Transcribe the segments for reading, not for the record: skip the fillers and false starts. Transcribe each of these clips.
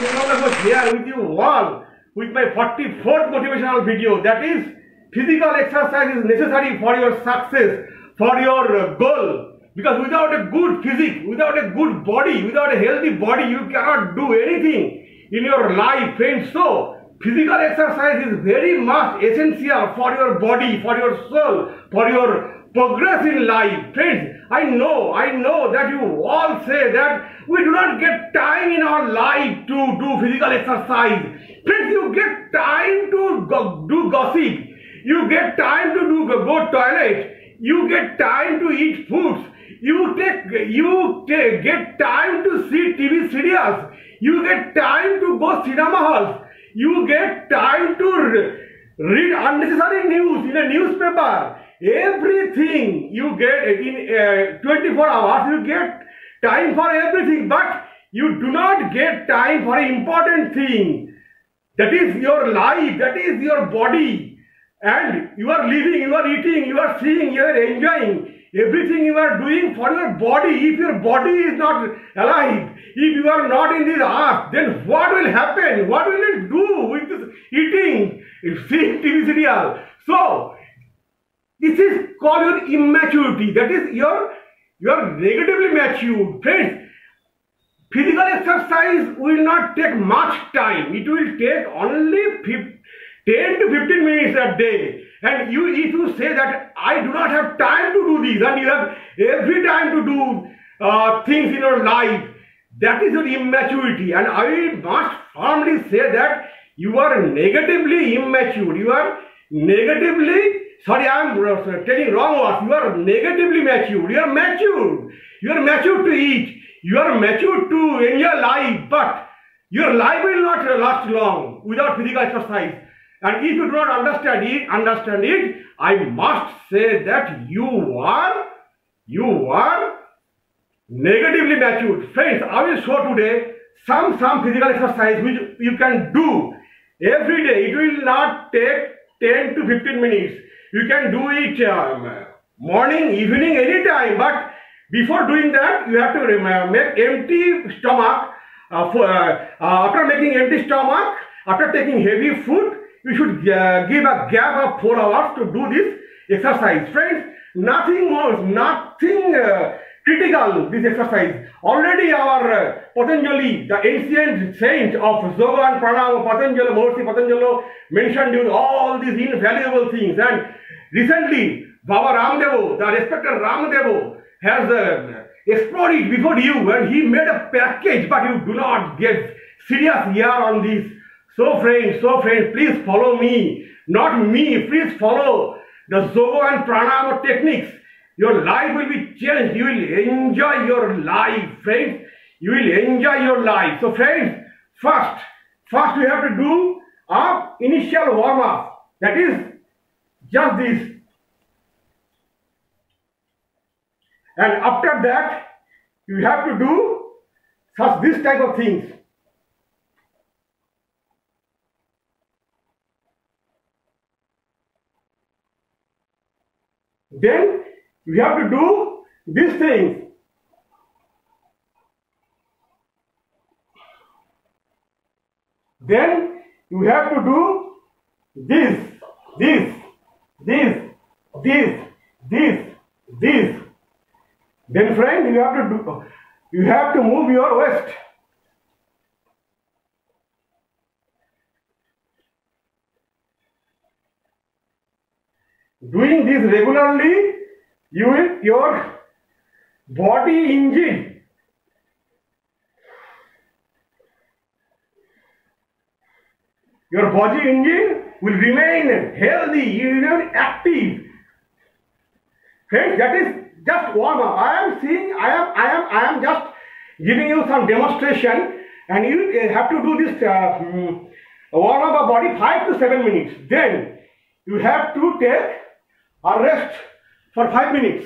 Technology was here with you all with my 44th motivational video. That is, physical exercise is necessary for your success, for your goal. Because without a good physique, without a good body, without a healthy body, you cannot do anything in your life, friends. So, physical exercise is very much essential for your body, for your soul, for your progress in life. Friends, I know that you all say that we do not get time in our life to do physical exercise. Friends, you get time to do gossip. You get time to go toilet. You get time to eat foods. You get time to see TV serials. You get time to go cinema halls. You get time to read unnecessary news in a newspaper. Everything you get in 24 hours, you get time for everything, but you do not get time for an important thing. That is your life, that is your body. And you are living, you are eating, you are seeing, you are enjoying. Everything you are doing for your body. If your body is not alive, if you are not in this earth, then what will happen? What will you do with this eating, seeing TV serial? So, this is called your immaturity. That is you are negatively matured. Friends, physical exercise will not take much time. It will take only 10 to 15 minutes a day. And if you say that I do not have time to do this, and you have every time to do things in your life, that is your immaturity. And I must firmly say that you are negatively immature. You are negatively, sorry, I am telling wrong words. You are negatively mature. You are matured. You are matured to eat. You are matured to enjoy life. But your life will not last long without physical exercise. And if you do not understand it, I must say that you are negatively matured. Friends, I will show today some physical exercise which you can do every day. It will not take 10 to 15 minutes. You can do it morning, evening, anytime. But before doing that, you have to make empty stomach. After making empty stomach, after taking heavy food, you should give a gap of 4 hours to do this exercise. Friends, nothing more, nothing critical this exercise. Already our Patanjali, the ancient saint of Yoga and Pranayama, Patanjali, Maharishi Patanjali mentioned you all these invaluable things. And recently, Baba Ramdev, the respected Ramdev, has explored it before you, and he made a package, but you do not get serious here on this. So friends, please follow me, not me, please follow the Yoga and Pranayama techniques. Your life will be changed. You will enjoy your life, friends. You will enjoy your life. So friends, first you have to do an initial warm-up. That is just this. And after that, you have to do this type of things. Then you have to do these things. Then you have to do this. Then friend, you have to move your waist. Doing this regularly, your body engine will remain healthy, you will remain active. Friends, that is just warm up. I am just giving you some demonstration, and you have to do this warm up of body 5 to 7 minutes. Then you have to take a rest for 5 minutes.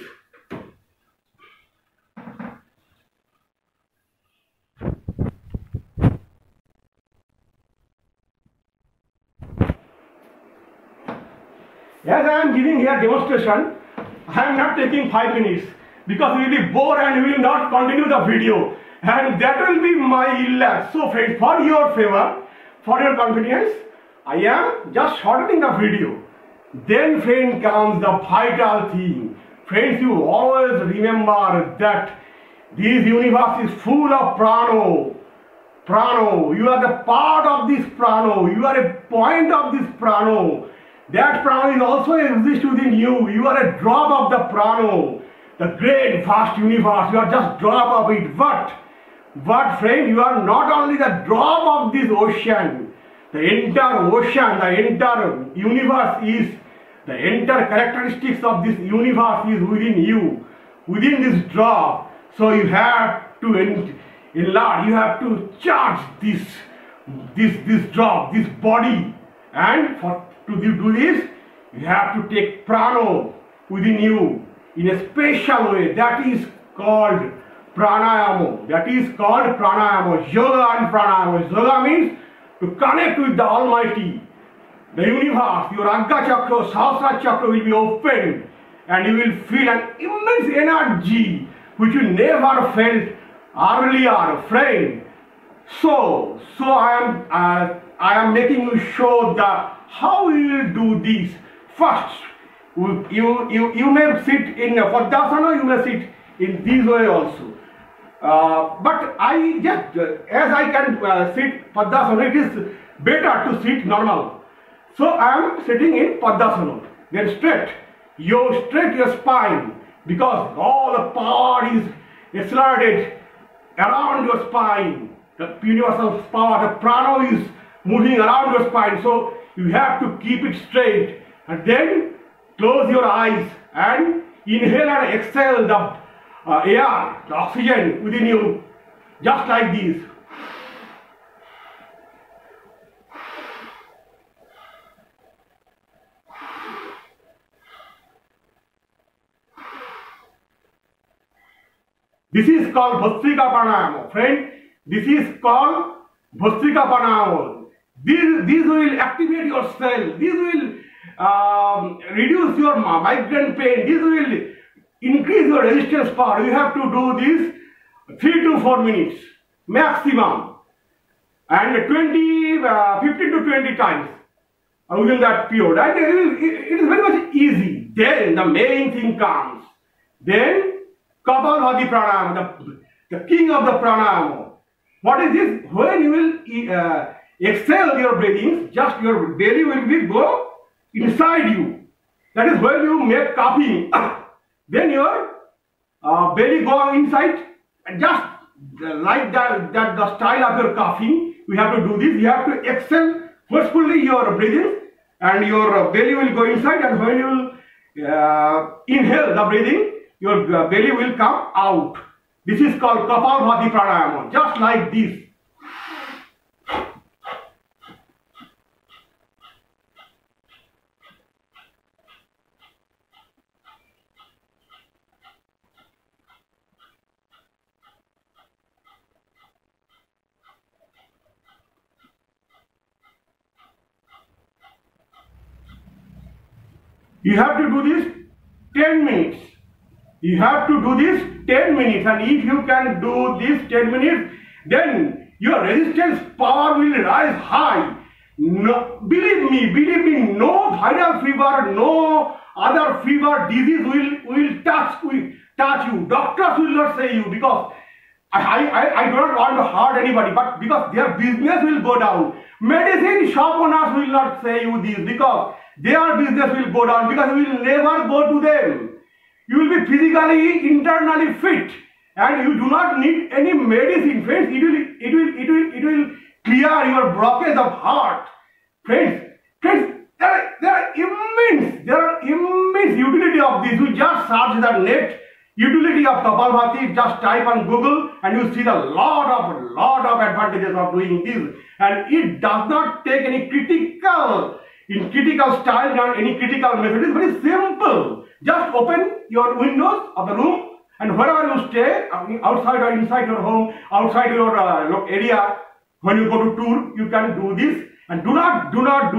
As I am giving here demonstration, I am not taking 5 minutes because you will be bored and you will not continue the video. and that will be my illness. So friends, for your favor, for your convenience, I am just shortening the video. Then friend comes the vital thing. Friends, you always remember that this universe is full of prano. Prano, you are the part of this prano, you are a point of this prano. That prano is also exists within you. You are a drop of the prano. The great vast universe, you are just drop of it. But friend, you are not only the drop of this ocean. The entire ocean, the entire universe is, the entire characteristics of this universe is within you, within this drop. So you have to enlarge, you have to charge this drop, this body, and to do this, you have to take prano within you in a special way. That is called pranayama. That is called pranayama. Yoga and pranayama. Yoga means to connect with the Almighty, the universe. Your Agga Chakra, Sahasrara Chakra will be opened, and you will feel an immense energy which you never felt earlier, friend. So I am making you show how you will do this. First, you may sit in Padmasana, you may sit in this way also. But I just, as I can sit Padmasana, it is better to sit normal. So I am sitting in Padmasana. Then straight your spine, because all the power is accelerated around your spine. The universal power, the prana is moving around your spine. So you have to keep it straight, and then close your eyes and inhale and exhale the air, the oxygen within you, just like this. This is called Bhastrika Pranayama, friend. This is called Bhastrika Pranayama. This will activate your cell. This will reduce your migraine pain. This will increase your resistance power. You have to do this 3 to 4 minutes maximum, and 15 to 20 times within that period. And it is very much easy. Then the main thing comes. Then Kapalbhati Pranayama, the king of the pranayama. What is this? When you will exhale your breathing, just your belly will go inside you. That is when you make coughing. Then your belly go inside, and just like that the style of your coughing, we have to do this. You have to exhale forcefully your breathing, and your belly will go inside, and when you inhale the breathing, your belly will come out. This is called Kapalbhati Pranayama, just like this. You have to do this 10 minutes. You have to do this 10 minutes, and if you can do this 10 minutes, then your resistance power will rise high. No, believe me, no viral fever, no other fever disease will touch you. Doctors will not say you, because I do not want to hurt anybody, but because their business will go down. Medicine shop owners will not say you this, because their business will go down, because you will never go to them. You will be physically, internally fit, and you do not need any medicine, friends. It will clear your blockage of heart, friends. There are immense utility of this. You just search the net utility of Kapalbhati, just type on Google, and you see the lot of advantages of doing this. And it does not take any critical style or any critical method. It is very simple. Just open your windows of the room, and wherever you stay, outside or inside your home, outside your area, when you go to tour, you can do this. And do not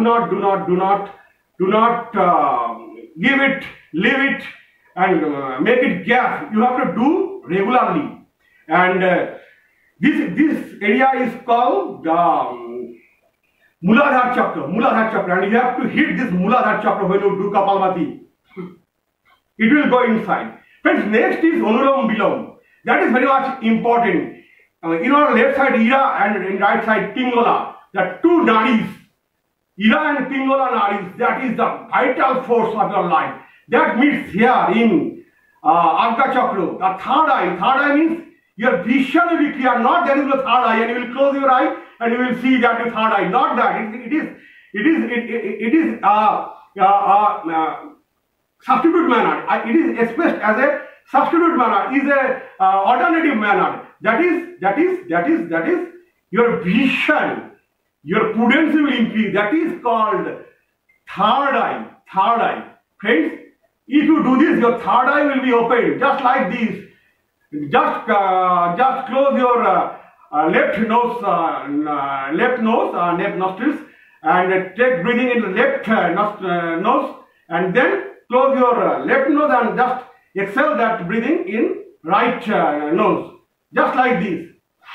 leave it, and make it gap. You have to do regularly. And This area is called Muladhara Chakra. Muladhara Chakra, and you have to hit this Muladhara Chakra when you do Kapalbhati. It will go inside. Friends, next is Anulom Vilom. That is very much important. In our left side Ira and in right side Pingala, the two nadis, Ira and Pingala nadis, that is the vital force of your life. That meets here in Agga Chakra. The third eye means your vision will be clear. Not there is the third eye, and you will close your eye and you will see that the third eye. Not that. It is substitute manner. It is expressed as a substitute manner. Is a alternative manner. That is your vision. Your prudence will increase. That is called third eye. Friends, if you do this, your third eye will be open, just like this. Just close your left nostrils, and take breathing in the left nose, and then close your left nose and just exhale that breathing in right nose, just like this.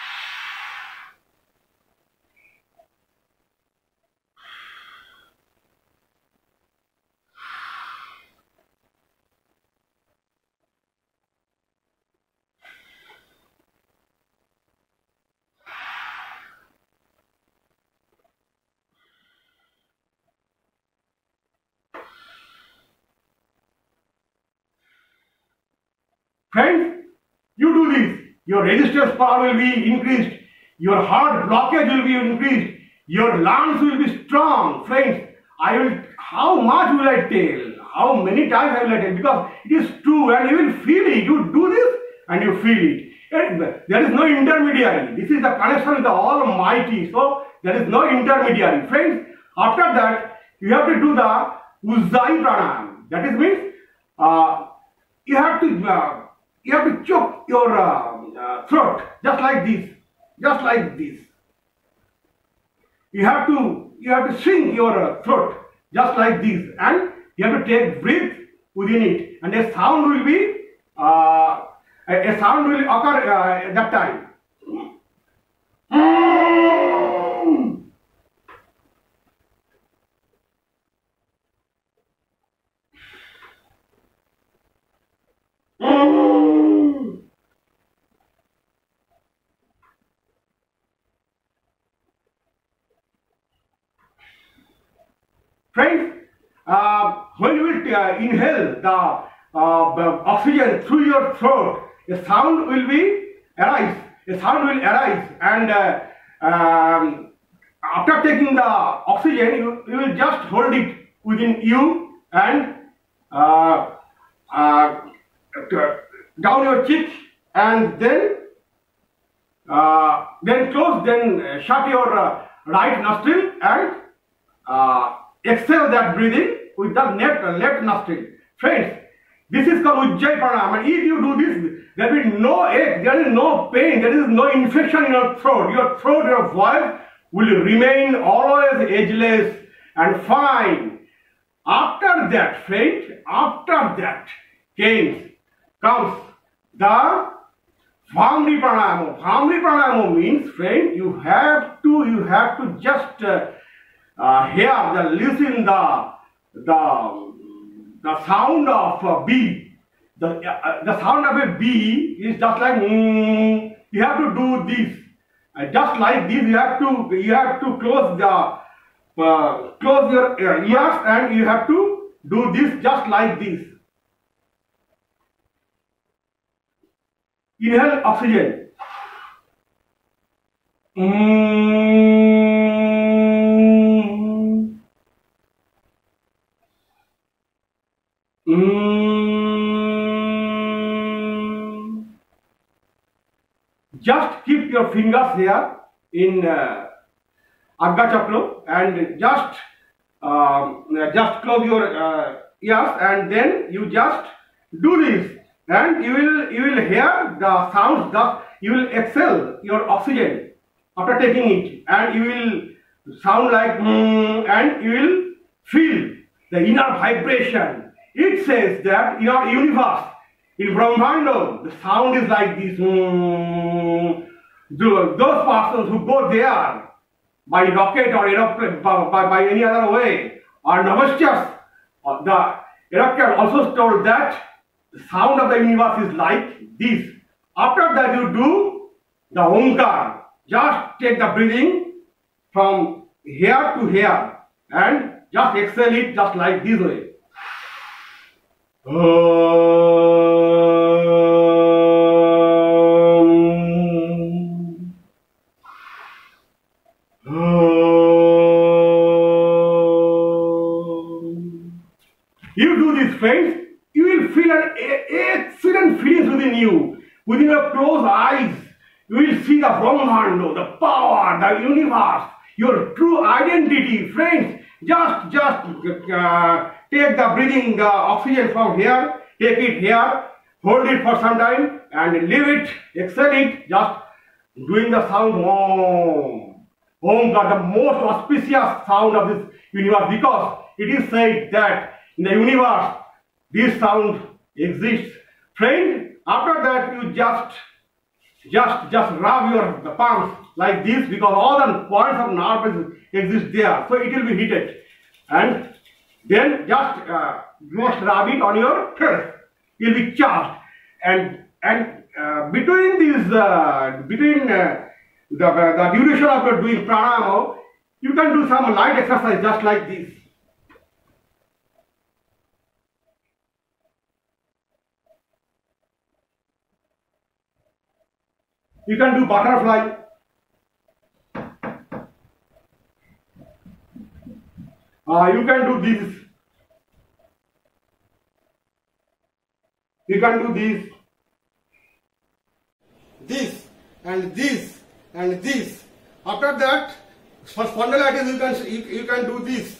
Friends, you do this, your resistance power will be increased, your heart blockage will be increased, your lungs will be strong. Friends, how much will I tell? How many times I will tell? Because it is true, and you will feel it. You do this and you feel it. And there is no intermediary. This is the connection with the Almighty. So there is no intermediary. Friends, after that, you have to do the Ujjayi Pranayam. That is means you have to choke your throat, just like this, You have to shrink your throat, just like this, and you have to take breath within it, and a sound will occur at that time. Friends, when you will inhale the oxygen through your throat, a sound will arise. And after taking the oxygen, you will just hold it within you and down your cheek, and then close, then shut your right nostril and exhale that breathing with the left nostril. Friends, this is called Ujjayi Pranayam, and if you do this, there will be no ache, there is no pain, there is no infection in your throat. Your voice will remain always ageless and fine. After that, friends, comes the Bhramari Pranayam. Bhramari Pranayam means, friend, you have to just listen the sound of a bee. The sound of a bee is just like you have to do this. Just like this, you have to close your ears, and you have to do this just like this. Inhale oxygen. Just keep your fingers here in Agga Chakra, and just close your ears, and then you just do this, and you will hear the sounds. Thus, you will exhale your oxygen after taking it, and you will sound like and you will feel the inner vibration. It says that in our universe, in Brahmanda, the sound is like this. those persons who go there by rocket or aeroplane, by any other way, are Namastyas. The Heraclius also told that the sound of the universe is like this. After that you do the Omkar. Just take the breathing from here to here and just exhale it just like this way. You do this, friends, you will feel an excellent feelings within you. Within your closed eyes, you will see the Brahmanda, the power, the universe, your true identity. Friends, just take the breathing, the oxygen from here, take it here, hold it for some time and leave it, exhale it, just doing the sound Om. Om got the most auspicious sound of this universe, because it is said that in the universe this sound exists. Friend, after that you just rub your palms like this, because all the points of nerve exist there, so it will be heated, and then just rub it on your face. You will be charged, and between these the duration of your doing pranayama, you can do some light exercise just like this. You can do butterfly. You can do this. You can do this. This and this and this. After that, for spondylitis you can do this.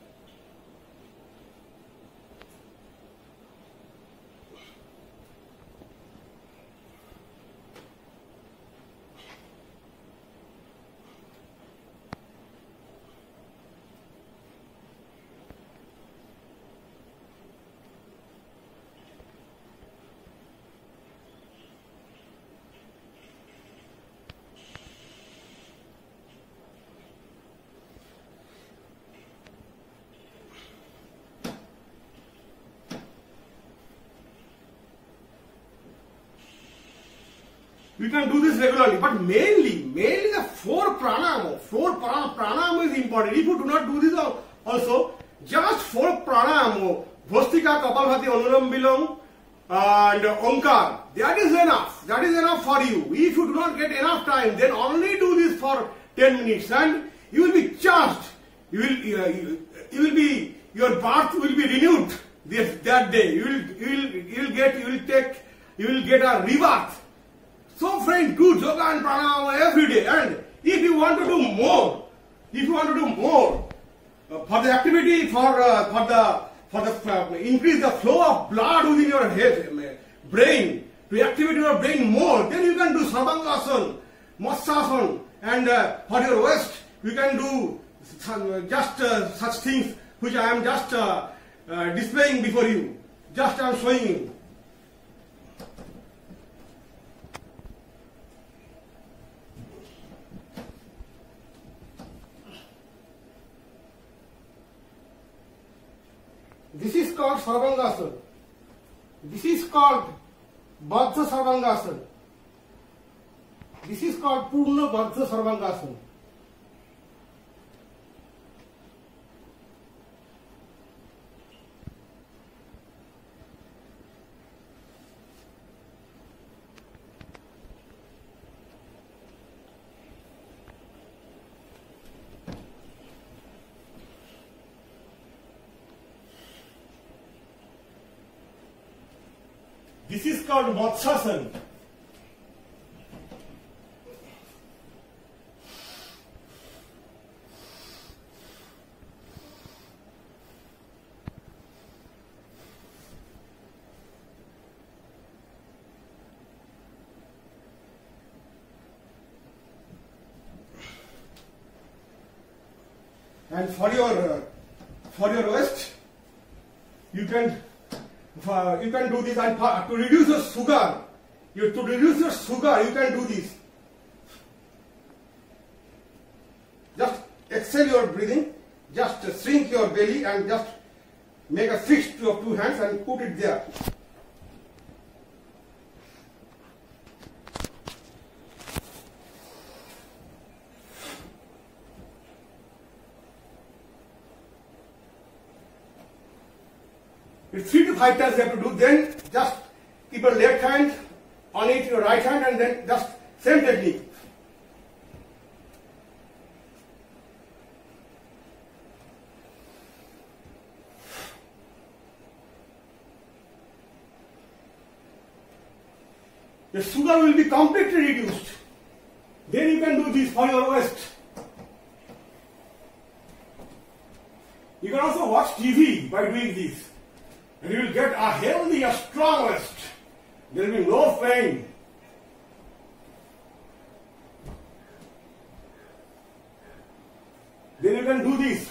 You can do this regularly, but mainly the four pranayama. Pranayama is important. If you do not do this also, just four pranayama, Bhastika, Kapalbhati, Anulam Vilom, and Omkar, that is enough. That is enough for you. If you do not get enough time, then only do this for 10 minutes and you will be charged. Your birth will be renewed that day. You will get a rebirth. So friend, do yoga and pranayama every day, and if you want to do more, for the activity, for the increase the flow of blood within your head, brain, to activate your brain more, then you can do Sarvangasana, Matsasana, and for your waist, you can do just such things which I am just displaying before you. Just I am showing you. This is called Sarvangasana. This is called Baddha Sarvangasana. This is called Purna Baddha Sarvangasana. This is called Matsyasana. And for your waist, you can do this, and to reduce your sugar, you can do this. exhale your breathing, just shrink your belly and just make a fist to your two hands and put it there. It's 3 to 5 times you have to do. Then just keep your left hand on it, your right hand, and then just same technique. The sugar will be completely reduced. Then you can do this for your waist. You can also watch TV by doing this. And you will get a healthy, a strong waist. There will be no pain. Then you can do this.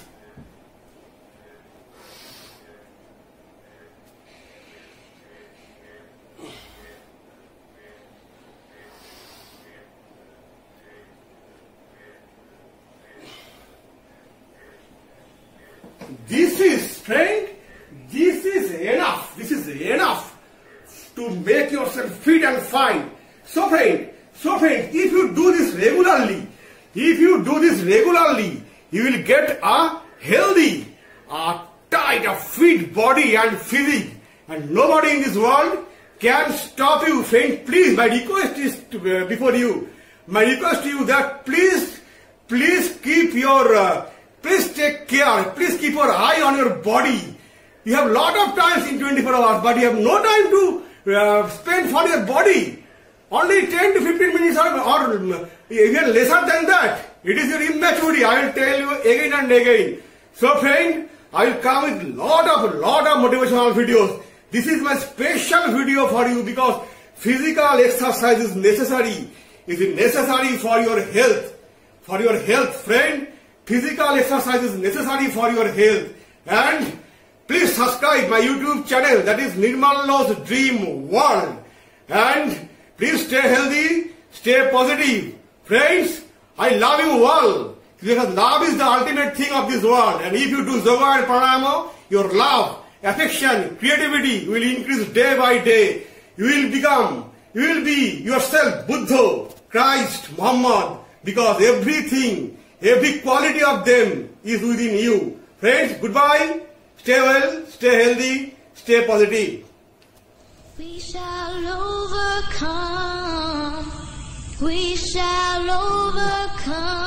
This is strength. This is enough. This is enough to make yourself fit and fine. So friend, if you do this regularly, you will get a healthy, a tight, a fit body and physique. And nobody in this world can stop you. Friend, please, my request is before you. My request to you that please keep your, please take care. Please keep your eye on your body. You have lot of times in 24 hours, but you have no time to spend for your body. Only 10 to 15 minutes or even lesser than that. It is your immaturity. I will tell you again and again. So friend, I will come with lot of motivational videos. This is my special video for you because physical exercise is necessary. It is necessary for your health. For your health, friend. Physical exercise is necessary for your health. And please subscribe my YouTube channel, that is Nirmal's Dream World. And please stay healthy, stay positive. Friends, I love you all. Because love is the ultimate thing of this world. And if you do yoga and pranayama, your love, affection, creativity will increase day by day. You will be yourself Buddha, Christ, Muhammad. Because everything, every quality of them is within you. Friends, goodbye. Stay well, stay healthy, stay positive. We shall overcome. We shall overcome.